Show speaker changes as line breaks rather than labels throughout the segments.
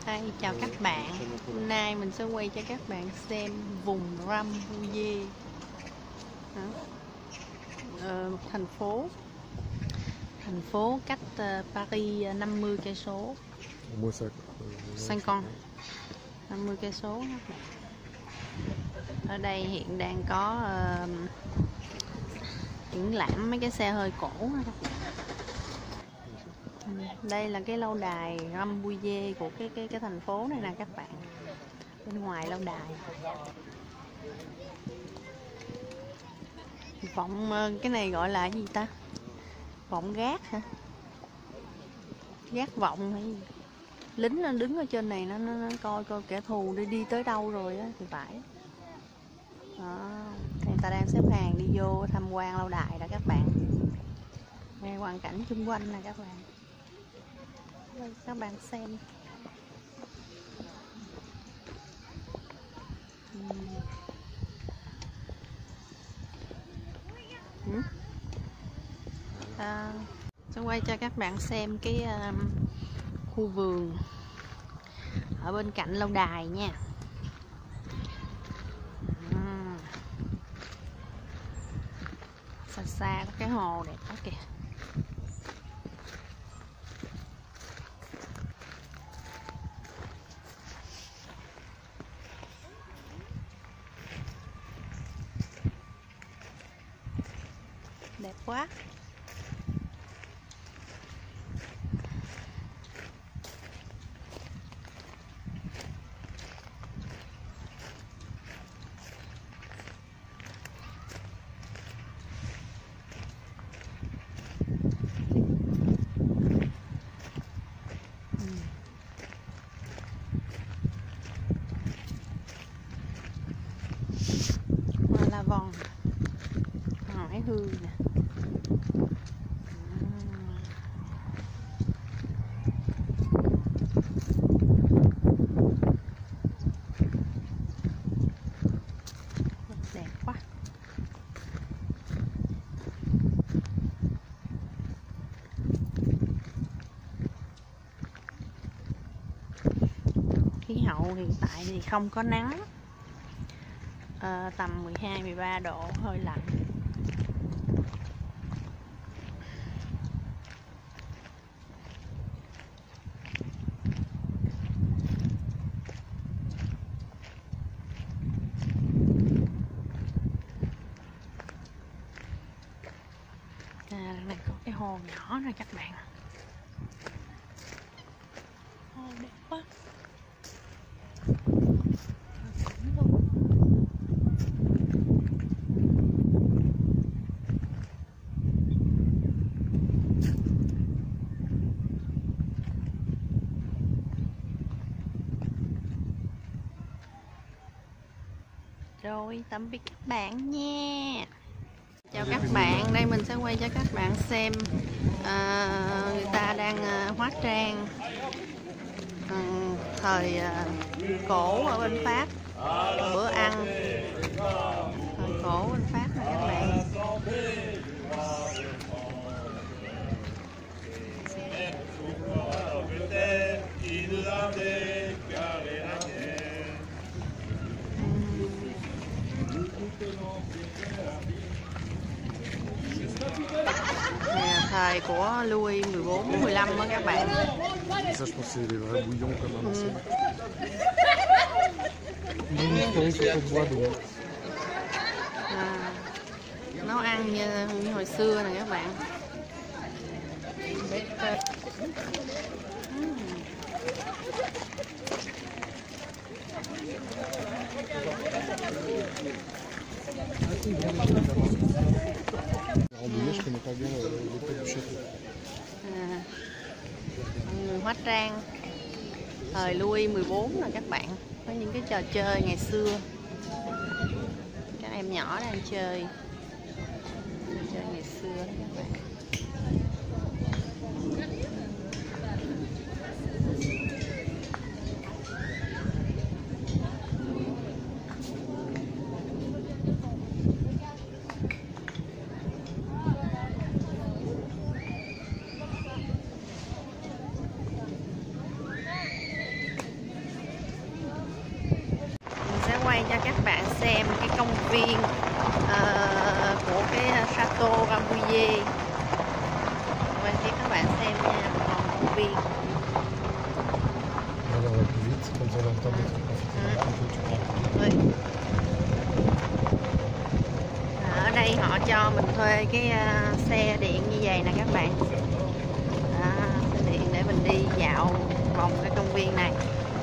Đây, chào các bạn. Hôm nay mình sẽ quay cho các bạn xem vùng Rambouillet, thành phố cách Paris 50 cây số. 50 cây số. Ở đây hiện đang có triển lãm mấy cái xe hơi cổ. Đây là cái lâu đài Rambouillet của cái thành phố này nè các bạn. Bên ngoài lâu đài vọng, cái này gọi là cái gì ta, vọng gác hả, gác vọng hay gì? Lính nó đứng ở trên này nó coi kẻ thù đi tới đâu rồi á thì phải. Đó, người ta đang xếp hàng đi vô tham quan lâu đài đó các bạn. Nghe hoàn cảnh xung quanh nè các bạn. Đây, các bạn xem. Sẽ quay cho các bạn xem cái khu vườn ở bên cạnh lâu đài nha. Xa xa có cái hồ đẹp quá kìa. Đẹp quá. Hoa la vong, hải hương nè. Đẹp quá. Khí hậu hiện tại thì không có nắng, tầm 12-13 độ, hơi lạnh. Này có cái hồ nhỏ nè các bạn. Hồ đẹp quá. Rồi, tạm biệt các bạn nha. Chào các bạn, đây mình sẽ quay cho các bạn xem người ta đang hóa trang thời cổ ở bên Pháp, bữa ăn thời cổ bên Pháp nè các bạn. Thời của Louis 14, 15 đó các bạn.
Ça, je pense que c'est des vrais bouillons comme à Marseille.
Nấu ăn như hồi xưa này các bạn.
Je connais pas bien l'époque du château.
Người hóa trang thời Louis 14 là các bạn, có những cái trò chơi ngày xưa các em nhỏ đang chơi ngày xưa đó các bạn. viên của cái Château Rambouillet. Quay cho các bạn xem nha, còn công viên.
Voilà, on va plus vite, comme ça on a le temps de profiter.
Oui. Ở đây họ cho mình thuê cái xe điện như vậy nè các bạn. Xe điện để mình đi dạo vòng cái công viên này.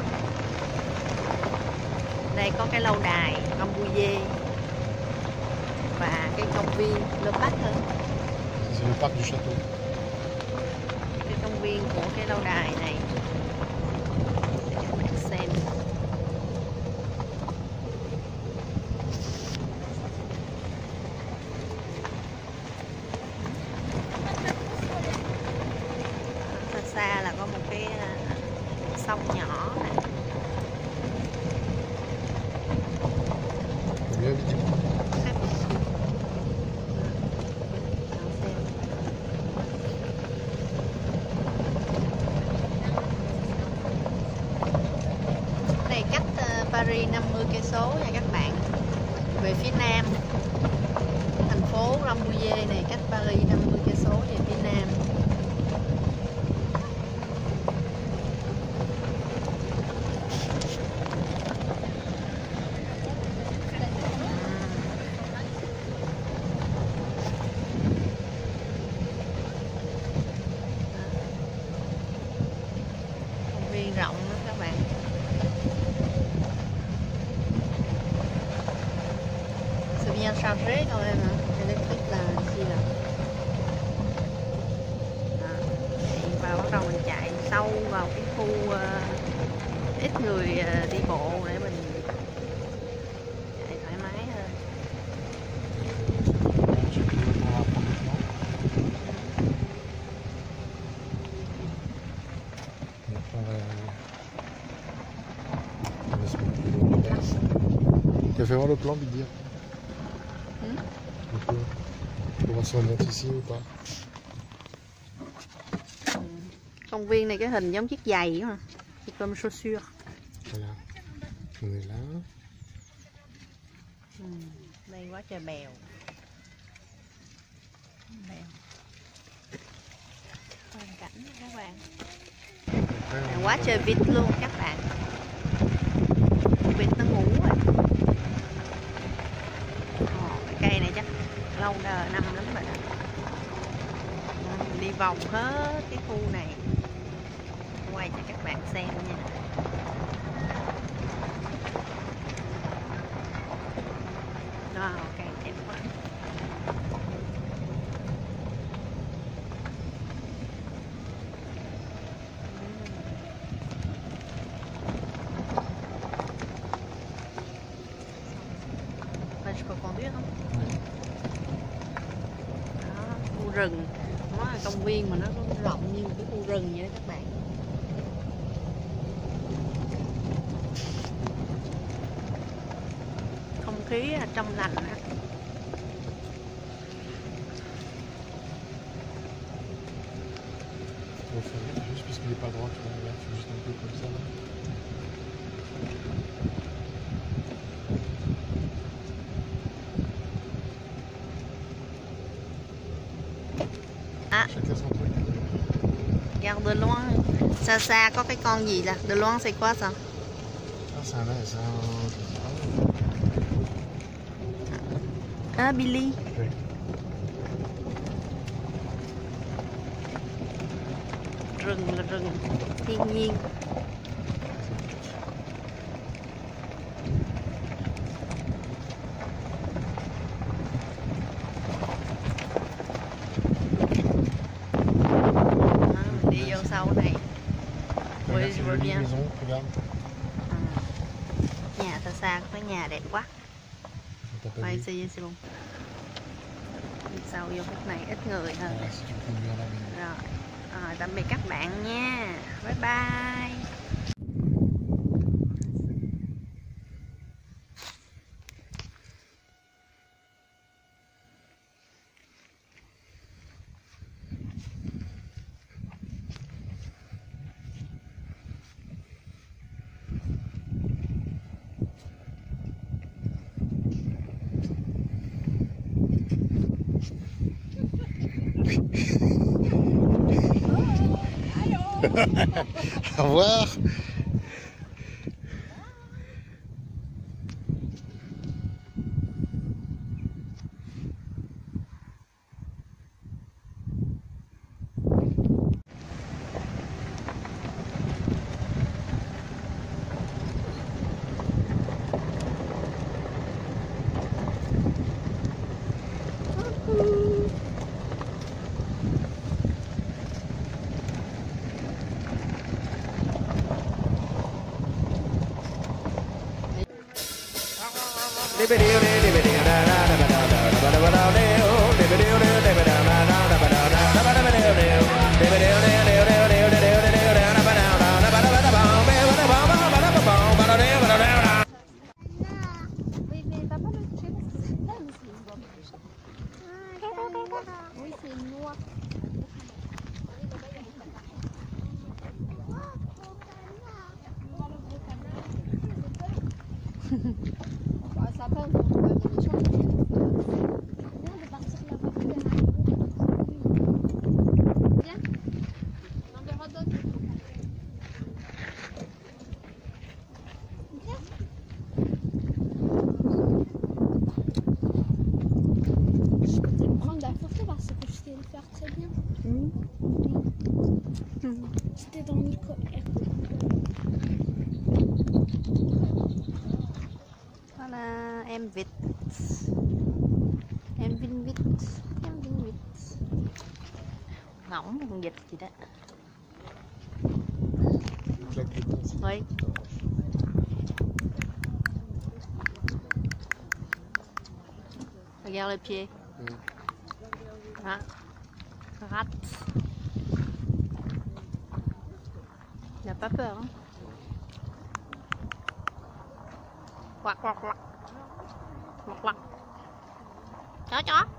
Đây có cái lâu đài Rambouillet và cái công viên Le Parc nữa.
C'est le parc du château.
Cái công viên của cái lâu đài này để các bạn xem. Xa xa là có một cái sông nhỏ này.
Bien vite. Này cách Paris 50 cây số nha các bạn. Về phía nam, thành phố Rambouillet này cách Paris 50 cây số về phía nam. Công viên rộng lắm các bạn. C'est bien chargé quand même, hein. Électrique là gì là và bắt đầu mình chạy sâu vào cái khu ít người đi bộ để mình chạy thoải mái hơn. Tu as fait voir le plan, Big Deer? Le plan. Pour voir si on monte ici ou pas.
Công viên này cái hình giống chiếc giày mà, comme chaussure.
Voilà. On est là.
Đây quá trời bèo. Bèo. Hoàn cảnh nha các bạn. Quá trời vịt luôn các bạn. Vịt nó ngủ rồi. Cái cây này chắc lâu đời năm lắm rồi đó. Đi vòng hết cái khu này, quay cho các bạn xem nha. Wow, cây đẹp quá. Je peux conduire không? Đó, khu rừng. Nó là công viên mà nó rộng như một cái khu rừng vậy đó các bạn. Không khí trong lành á.
On va faire juste parce qu'il n'est pas droit, tu vois, regarde, c'est juste un peu comme ça là. Chacun son truc.
Regarde de loin, xa xa có cái con gì là de loin c'est quoi ça?
Ah, c'est un...
Ah, Billy.
Oui.
Rừng là rừng thiên nhiên. Đi vô sâu này.
Regarde, c'est une
bien.
maison, regarde.
Nhà xa xa có cái nhà đẹp quá.
T'as pas
Quay
vu.
xe luôn. Đi sâu vô khúc này ít người hơn.
Voilà, si tu peux ouvrir la maison.
Rồi, tạm biệt các bạn nha. Bye bye.
Au revoir.
Oui, c'est une noix. Bah, ça passe, on va aller les champs. Viens de partir là-bas. Viens. On verra d'autres. Viens. Je peux te prendre la photo parce que je sais le faire très bien. C'était dans Nico.
Voilà, em vịt. Em vinh vịt. Em vinh vịt. Ngỗng con vịt gì đó. Oui. Regarde le pied. Ah. Rate. Il n'a pas peur, hein. Quack, quack, quack. Quack, quack. Chó, chó.